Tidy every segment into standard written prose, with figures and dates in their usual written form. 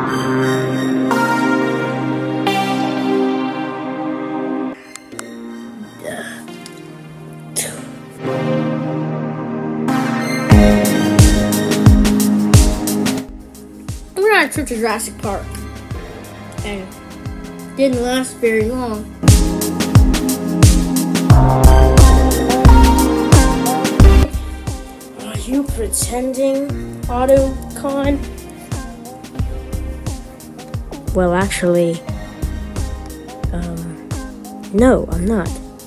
We're on a trip to Jurassic Park, and it didn't last very long. Are you pretending, Autocon? Well, actually, no, I'm not.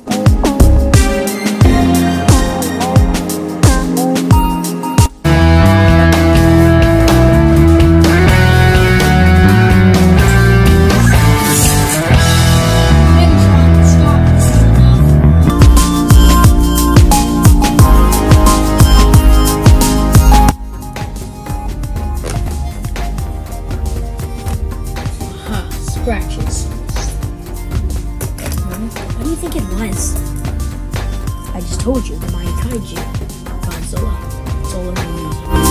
Scratches. What do you think it was? I just told you, the Mayan Kaiju. Godzilla. That's all I'm using.